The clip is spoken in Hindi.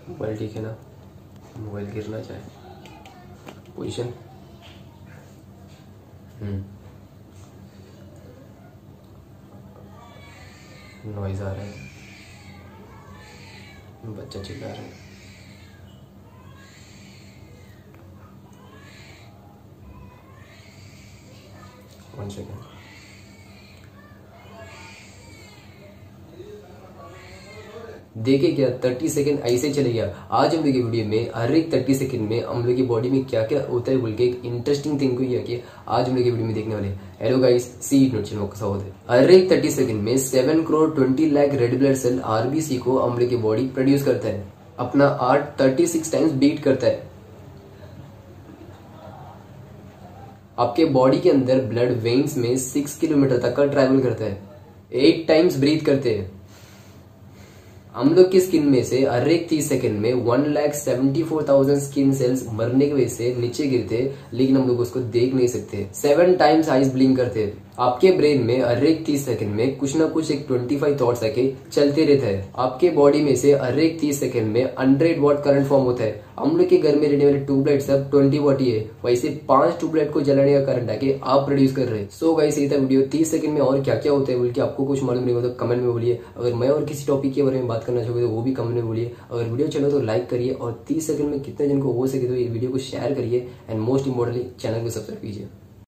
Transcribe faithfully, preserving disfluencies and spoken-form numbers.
मोबाइल ठीक है ना? मोबाइल गिरना चाहे पोजीशन। हम्म नॉइज आ रहा है, बच्चा चिल्ला रहा है। One second. देखिए क्या तीस सेकंड ऐसे चले गया। आज हम लोग की वीडियो में हर एक तीस सेकंड में हम लोग की बॉडी में क्या क्या होता है बोल के एक इंटरेस्टिंग थिंग को किया कि आज हम लोग की वीडियो में देखने वाले। Hello guys, see it note कैसा होता है। हर एक तीस सेकंड में seven crore twenty lakh red blood cell RBC को हम लोग की बॉडी प्रोड्यूस करता है, अपना heart thirty six times beat करता है। आपके बॉडी के अंदर ब्लड वेन्स में सिक्स किलोमीटर तक का ट्रैवल करता है, एट टाइम्स ब्रीथ करते हैं। हम लोग की स्किन में से हर एक तीस सेकंड में one lakh seventy four thousand skin cells मरने की वजह से नीचे गिरते, लेकिन हम लोग उसको देख नहीं सकते। सेवन टाइम्स आइज ब्लिंक करते। आपके ब्रेन में हर एक तीस सेकंड में कुछ ना कुछ एक पच्चीस थॉट्स आके चलते रहता है। आपके बॉडी में से हर एक तीस सेकंड में हंड्रेड वॉट करंट फॉर्म होता है। हम लोग के घर में रहने वाले ट्यूबलाइट सब ट्वेंटी वॉट ही है, वैसे पांच ट्यूबलाइट को जलाने का करंट आके आप प्रोड्यूस कर रहे हैं। सो गाइस, ये था वीडियो। तीस सेकंड में और क्या क्या होता है बोल के आपको कुछ मालूम नहीं हो तो कमेंट में बोलिए। अगर मैं और किसी टॉपिक के बारे में बात करना चाहोगे तो वो भी कमेंट में बोलिए। अगर वीडियो चलो तो लाइक करिए और तीस सेकंड में कितने जन को हो सके तो ये वीडियो को शेयर करिए एंड मोस्ट इंपोर्टेंटली चैनल को सब्सक्राइब कीजिए।